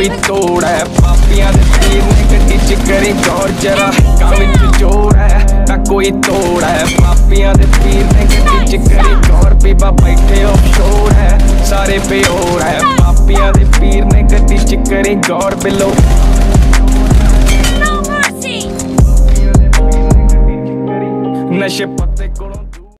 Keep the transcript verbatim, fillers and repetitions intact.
कोई तोड़ है। पापियां दे पीर ने गड्डी च करी गौर जरा कां विच जोड़ है ना कोई तोड़ है। पापियां दे पीर ने गड्डी च करी गौर बीबा बैठे ऑफशोर है सारे बेहोर है। पापियां दे पीर ने गड्डी च करी गौर बिलो नशे